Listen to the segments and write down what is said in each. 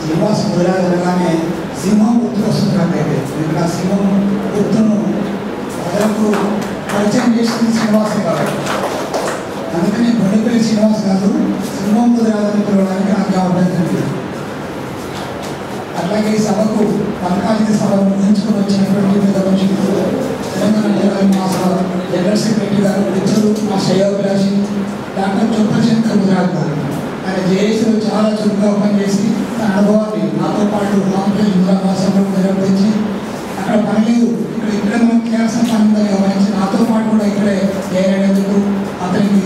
శ్రీనివాస ముదిరాజు అనగానే సింహం గుర్తు వస్తున్నట్టయితే ఇక్కడ సింహం గుర్తును ప్రజలకు పరిచయం చేసింది శ్రీనివాసే కాబట్టి అందుకని బొడిపల్లి శ్రీనివాస్ కాదు సింహం ముదిరాజు అని పిలవడానికి నాకు అభ్యంతరం లేదు. అట్లాగే ఈ సభకు పథకానికి సభను ముగించుకొని వచ్చినటువంటి పెద్ద మనుషులు తెలంగాణ జిల్లా మా జనరల్ సెక్రటరీ గారు మిత్రులు మా శ్రేయోభిలాషి డాక్టర్ చొప్పశంకర్ ముదిరాజు గారు. ఆయన జేఏసీలో చాలా చురుగ్గా పనిచేసి తన అనుభవాన్ని నాతో పాటు రామపల్లి ముద్రాభాషలో నిర్వహించి అక్కడ పనిలేదు ఇక్కడ మనం చేయాల్సిన పని ఉందని గమనించి నాతో పాటు కూడా ఇక్కడే చేరేందుకు అతనికి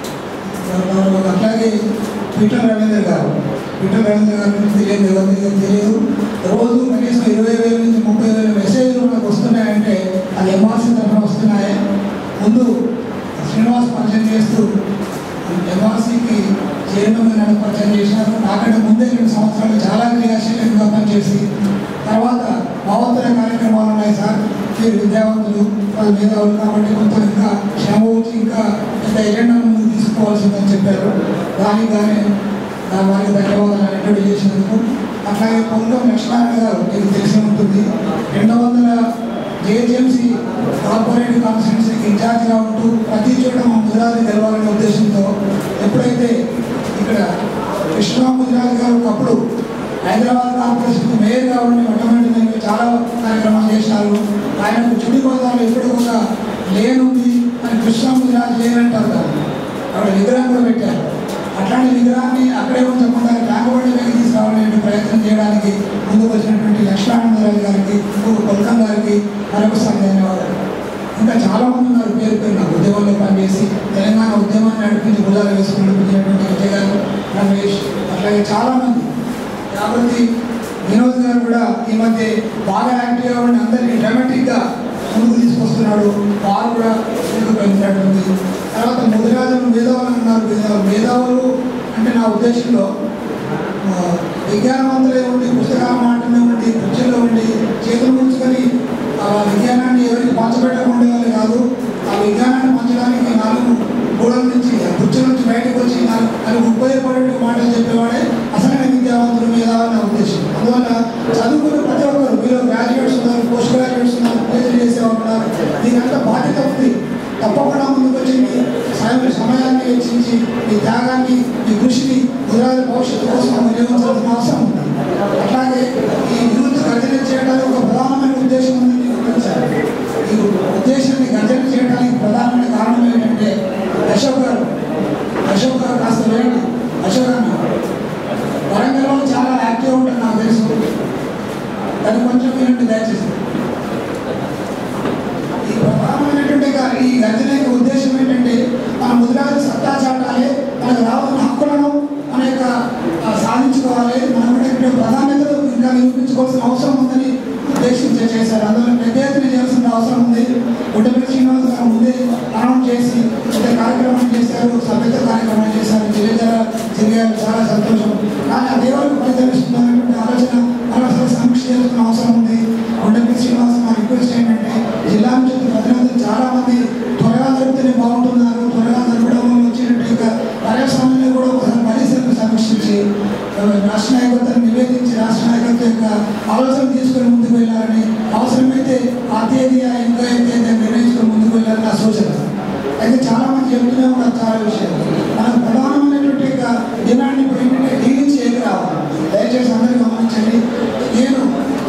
అట్లాగే పీటర్ రవీంద్ర గారు తెలియదు ఎవరికి తెలియదు. రోజు కనీసం 20,000 నుంచి 30,000 మెసేజ్లు మనకు వస్తున్నాయంటే అది ఎంఆర్సీ తరఫున వస్తున్నాయి. ముందు శ్రీనివాస్ పరిచయం చేస్తూ ఎంఆర్సీకి చైర్మన్ నన్ను పరిచయం చేసినారు. నాకంటే ముందే 2 సంవత్సరాలు చాలా క్రియాశీలంగా పనిచేసి తర్వాత మహోత్తర కార్యక్రమాలు ఉన్నాయి సార్, మీరు విద్యావంతులు వాళ్ళు మేధావులు కాబట్టి కొంచెం ఇంకా శ్రమ వచ్చి ఇంకా పెద్ద ఎజెండాను ముందు తీసుకోవాల్సిందని చెప్పారు. దానికి కానీ వారికి ధన్యవాదాలు ఇంట్రొడ్యూస్ చేసినందుకు. అట్లాగే పొంగం లక్ష్మణ గారు మీకు తెలిసి ఉంటుంది 200 జేహెచ్ఎంసీ కార్పొరేట్ కాన్స్టిట్యున్సీకి ఇన్ఛార్జ్గా ఉంటూ ప్రతి చోట మా ముదిరాజు గెలవాలనే ఉద్దేశంతో ఎప్పుడైతే ఇక్కడ కృష్ణ ముదిరాజు గారు ఒకప్పుడు హైదరాబాద్ కార్పొరేషన్ మేయర్గా ఉండి మొట్టమొదటి చాలా కార్యక్రమాలు చేశారు. ఆయనకు చుడి గోదావరిలో ఎప్పుడు ఒక లేనుంది అని కృష్ణ ముదిరాజు లేనంటారు కదా, అక్కడ విగ్రహం కూడా పెట్టారు. అట్లాంటి విగ్రహాన్ని అక్కడే ఉంచకుండా ట్యాంకుబడి మీద తీసుకురావాలనే ప్రయత్నం చేయడానికి ముందుకు వచ్చినటువంటి లక్ష్మణరాజు గారికి, కొల్కం గారికి మరొకసారి ధన్యవాదాలు. ఇంకా చాలామంది ఉన్నారు పేరు నాకు ఉద్యమంలో పనిచేసి తెలంగాణ ఉద్యమాన్ని నడిపించి గుజాలు వేసుకుని నడిపించినటువంటి విజయ్ గారు, రమేష్, అట్లాగే చాలామంది కాబట్టి వినోద్ గారు కూడా ఈ మధ్య బాగా యాక్టివ్గా ఉండి అందరినీ డ్రామాటిక్గా ముందుకు తీసుకొస్తున్నాడు. వారు కూడా ముందుకు పెంచినటువంటి తర్వాత ముదిరాజులు మేధావులు అన్నారు. మేధావులు అంటే నా ఉద్దేశంలో విజ్ఞానవంతులే ఉండి పుస్తకాల మాటనే ఉండి కుర్చీలో ఉండి చేతులు ముంచుకొని ఆ విజ్ఞానాన్ని ఎవరికి పంచబెట్టకుండా వాళ్ళు కాదు. ఆ విజ్ఞానాన్ని పంచడానికి 4 గోడల నుంచి కుర్చీల నుంచి బయటకు వచ్చి 4 ఉపయోగపడే మాటలు చెప్పేవాడే అసలైన విద్యావంతులు మేధావులు నా ఉద్దేశం. అందువల్ల చదువుకున్న ప్రతి ఒక్కరు మీరు గ్రాడ్యుయేట్స్ ఉన్నారు, పోస్ట్ గ్రాడ్యుయేట్స్ ఉన్నారు, పీహెచ్డీ చేసేవాళ్ళు ఉన్నారు, దీనికంతా బాధ్యత ఉంది. తప్పకుండా ముందుకు వచ్చి మీ సమయాన్ని వెచ్చించి మీ త్యాగాన్ని మీ కృషిని ముదిరాజు భవిష్యత్తు కోసం వినియోగించాల్సిన అవసరం ఉంది. అట్లాగే ఈ యూత్ గర్జన చేయడానికి ఒక ప్రధానమైన ఉద్దేశం ఉందని గుర్తించారు. ఈ ఉద్దేశాన్ని గర్జన చేయడానికి ప్రధానమైన కారణం ఏంటంటే అశోక్ గారు కాస్త వేయండి. అశోక్ గారు వరంగల్లో చాలా యాక్టివ్ ఉంటుంది నాకు తెలుసు, అది కొంచెం వినండి దయచేసి. ఈ ప్రధానమైనటువంటి ఈ గర్జన యొక్క ఉద్దేశం ఏంటంటే మన ముదిరాజు సత్తా చాటాలి, మనకు రావాల్సిన హక్కులను మన యొక్క సాధించుకోవాలి, మనం ప్రాధాన్యతలు ఇంకా నిరూపించుకోవాల్సిన అవసరం ఉందని ఉద్దేశించి చేశారు. అందులో పెద్ద ఎత్తున చేయాల్సిన అవసరం ఉంది. గుడ్డపల్లి శ్రీనివాస్ గారు ముందే అనౌన్స్ చేసి పెద్ద కార్యక్రమం చేశారు, సభ్యత కార్యక్రమం చేశారు, జరిగారు, చాలా సంతోషం. కానీ ఆ దేవులకు పరితరిస్తున్నటువంటి ఆలోచన మరోసారి సమీక్ష చేయాల్సిన అవసరం ఉంది. గుడ్డపల్లి శ్రీనివాస్ మా రిక్వెస్ట్ ఏంటంటే జిల్లా నుంచి ప్రతినిధులు చాలామంది త్వరగా జరుగుతూనే బాగుంటున్నారు. త్వరగా జరగడం వల్ల వచ్చినట్టు పర్యావరణాన్ని కూడా ఒకసారి పరిస్థితులు సమీక్షించి రాష్ట్ర నాయకత్వాన్ని నివేదించి రాష్ట్ర నాయకత్వం యొక్క ఆలోచన తీసుకొని ముందుకు వెళ్ళాలని, అవసరమైతే ఆ తేదీ ఇంకా తేదీ నిర్ణయించుకొని ముందుకు వెళ్ళాలని నా సూచన. అయితే చాలామంది చెప్తూనే ఉన్నారు చాలా విషయాలు. మనకు ప్రధానమైనటువంటి యొక్క డిమాండ్ ఇప్పుడు ఏంటంటే డీ నుంచి ఏమి రావాలి. దయచేసి అందరూ గమనించండి. నేను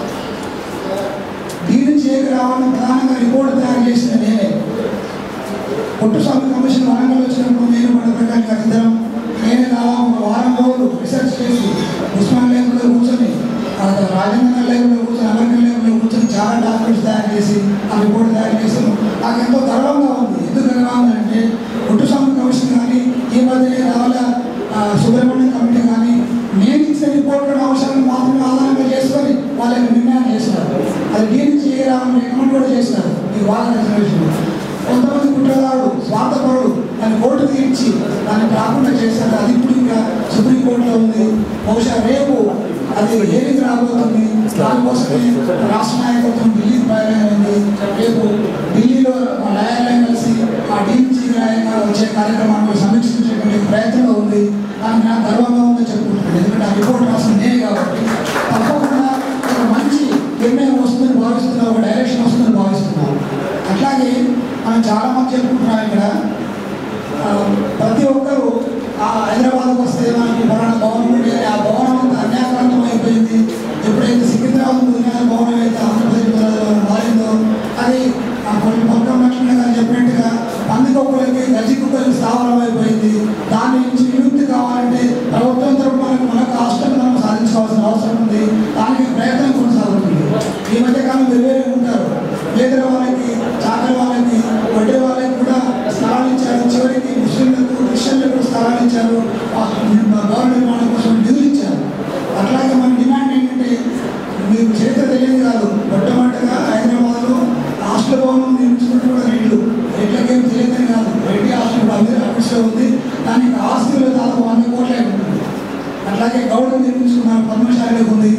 డీ నుంచి ఏమి రావాలని ప్రధానంగా రిపోర్ట్ తయారు చేసిన నేనే. పొట్టుస్వామి కమిషన్ వరంగల్ వచ్చినప్పుడు నేను మన ప్రకారం ఇద్దరం నేనే దాదాపు 1 వారం రోజులు రీసెర్చ్ చేసి ఉస్మాన్ లేకుండా కూర్చొని రాజేంద్ర లేకుండా కూర్చొని అమెరికన్ లేకుండా కూర్చొని చాలా డాక్యుమెంట్స్ తయారు చేసి ఆ రిపోర్ట్ తయారు చేసాను. నాకు ఎంతో గర్వంగా ఉంది. ఎందుకు గర్వంగా ఉందంటే పొట్టుస్వామి కమిషన్ కానీ ఈ మధ్య రావాల సుబ్రహ్మణ్యం కమిటీ కానీ నేను ఇచ్చిన రిపోర్ట్లను అవసరాలను మాత్రమే ఆధారంగా చేసుకొని వాళ్ళ నిర్ణయాలు చేస్తారు. అది డీ నుంచి రావాలని రికమెండ్ కూడా చేస్తారు. ఈ వాళ్ళ రిజర్వేషన్ కొంతమంది కుట్రదారుడు స్వార్థపరుడు దాన్ని కోర్టుకు తీర్చి దాన్ని రాకుండా చేశారు. అది ఇప్పుడు ఇంకా సుప్రీంకోర్టులో ఉంది. బహుశా రేపు అది ఏరికి రాబోతుంది. దానికోసమే రాష్ట్ర నాయకత్వం ఢిల్లీకి బయలుదేరింది. రేపు ఢిల్లీలో న్యాయాలయం కలిసి ఆ డీ నుంచి వచ్చే కార్యక్రమాన్ని సమీక్షించేటువంటి ప్రయత్నంలో ఉంది. దానికి నాకు గర్వంగా ఉందని చెప్పుకుంటున్నాను. ఎందుకంటే ఆ రిపోర్ట్ రాసిన నేనే కాబట్టి చాలామంది చెప్పుకుంటున్నారు ఇక్కడ ప్రతి ఒక్కరూ హైదరాబాద్కు వస్తే మనకి పురాణ భవనం ఉంటే ఆ భవనం అంతా అన్యాక్రాంతం అయిపోయింది. ఎప్పుడైతే సికింద్రాబాద్ ముదిరాజ్ భవనం అయితే ఆంధ్రప్రదేశ్ మారిందో అది కొన్ని పక్కన లక్ష్మణ గారు చెప్పినట్టుగా పందికొక్కలకి గజ్జి కుక్కలకి స్థావరం అయిపోయింది. దాని నుంచి విముక్తి కావాలంటే ప్రభుత్వం తరఫున మనకు హాస్టల్ మనం సాధించుకోవాల్సిన అవసరం ఉంది. దానికి ప్రయత్నం కొనసాగుతుంది. ఈ మధ్యకాలం వేరే ఉంటారు, పేదల వాళ్ళకి, చాకలి వాళ్ళకి, వడ్డీ వాళ్ళకి కూడా స్థలాలు ఇచ్చారు. చివరికి ముస్లింలకు, క్రిస్టియన్లకు స్థలాలు ఇచ్చారు. భవన నిర్మాణం కోసం నిధులు ఇచ్చారు. అట్లాగే మన డిమాండ్ ఏంటంటే, మీకు చరిత్ర తెలియదు కాదు, మొట్టమొదటిగా హైదరాబాద్లో హాస్టల్ భవనం నిర్మించుకుంటూ కూడా రేట్లకేం తెలియదని కాదు. రెడ్డి హాస్టల్ ఆఫీస్లో ఉంది. దానికి ఆస్తులు దాదాపు 100 కోట్లే ఉంటుంది. అట్లాగే గౌడలు నిర్మించుకున్నారు, పద్మశాలకు ఉంది,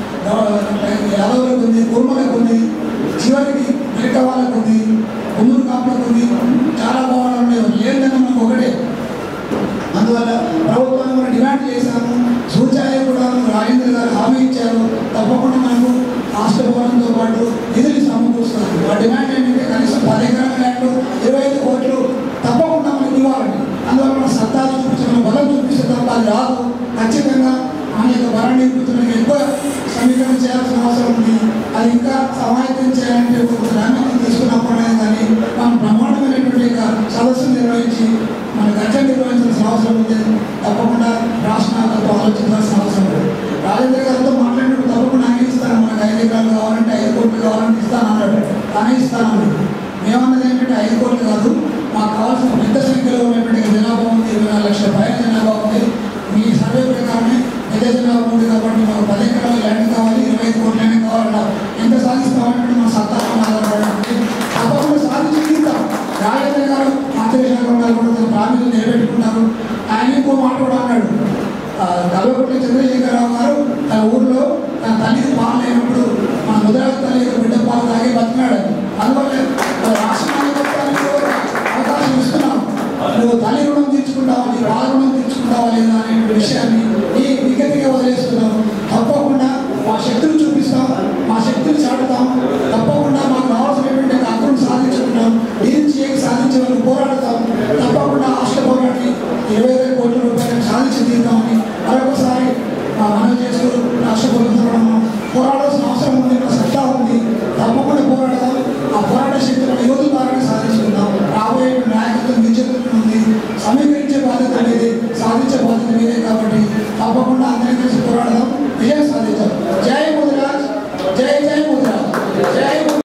యాదవులకు ఉంది, కుర్మలకు ఉంది, చివరికి మిగతా వాళ్ళకు ఉంది, కొమ్మూరు కాపులకు ఉంది. చాలా భవనాలు ఉన్నాయి. లేదని మనకు ఒకటే. అందువల్ల ప్రభుత్వాన్ని మనం డిమాండ్ చేశాము. సూచాయ కూడా రాజేంద్ర గారు హామీ ఇచ్చారు, తప్పకుండా మనకు హాస్టల్ భవనంతో పాటు నిధులు సమకూరుస్తారు. ఆ డిమాండ్ ఏంటంటే కనీసం 10 ఎకరాల ల్యాండ్లు 25 కోట్లు తప్పకుండా మనకి ఇవ్వాలండి. అందువల్ల మనం సత్తా చూపించి మనం బలం చూపిస్తే తప్ప అది రాదు. ఖచ్చితంగా మన యొక్క బల నిరూపితులకు ఎక్కువ సమీకరణ చేయాల్సిన అవసరం ఉంది. అది ఇంకా సమాయత్తం చేయాలంటే ఒక గ్రామీణ తీసుకున్నప్పుడే కానీ మనం బ్రహ్మాండమైనటువంటి సదస్సును నిర్వహించి మన గట్ల నిర్వహించాల్సిన అవసరం ఉంది. తప్పకుండా రాష్ట్ర నాయకులతో ఆలోచించాల్సిన అవసరం ఉంది. రాజేంద్ర గారితో మాట్లాడినప్పుడు తప్పకుండా ఆయన ఇస్తాను, మనకు 5 ఎకరాలు కావాలంటే 5 కోట్లు కావాలంటే ఇస్తాను అన్నాడు. తానే ఇస్తానని మేమన్నది ఏంటంటే 5 కోట్లు కాదు, మాకు కావాల్సిన పెద్ద సంఖ్యలో ఉన్నటువంటి జనాభా ఉంది, 24 లక్షల పైన జనాభా ఉంది. మీ సర్వే ప్రకారమే పెద్ద జనాభా ఉంది కాబట్టి మాకు 10 ఎకరాల ల్యాండ్ కావాలి, 25 కోట్లనే కావాలన్నారు. ఎంత సాధిస్తామంటే మన సత్తాపం ఆధారపడి తప్పకుండా సాధించి తీరుతాం. రాజేంద్ర గారు ఆంధ్రదేశాలు ఉండాలి కూడా తన ప్రాణులు నిలబెట్టుకున్నారు. ఆయన ఇంకో మాట కూడా అన్నాడు, కల్వకుంట్ల చంద్రశేఖరరావు గారు తన ఊర్లో తన తల్లికి పాలు లేనప్పుడు మన ముదిరాజ్ తల్లి యొక్క బిడ్డ పాలు తాగి బతికినాడు. అందువల్ల రాష్ట్రానికి అవకాశం ఇస్తున్నాం. నువ్వు తల్లి రుణం తీర్చుకుంటావా, నీ పాల రుణం తీర్చుకుంటావా లేదా అనే విషయాన్ని ఈ విగతిగా వదిలేస్తున్నాం. తప్పకుండా మా శక్తులు చూపిస్తాం, మా శక్తులు చాటుతాం. తప్పకుండా మాకు కావాల్సినటువంటి హక్కును సాధించుకుంటాం. సాధించే వరకు పోరాడతాం. తప్పకుండా హాస్టల్ పోరాడి 25 కోట్ల రూపాయలు సాధించి తీరుతామని మరొకసారి మనం చేస్తూ రాష్ట్ర ప్రభుత్వం పోరాడాల్సిన అవసరం ఉంది. సత్తా ఉంది. తప్పకుండా పోరాడదాం. ఆ పోరాట శక్తులను యువత ద్వారా సాధించుకుందాం. రాబోయే నాయకత్వం నిశ్చితంగా ఉంది. సమీకరించే బాధ్యత మీదే, సాధించే బాధ్యత మీదే. కాబట్టి తప్పకుండా అందరికీ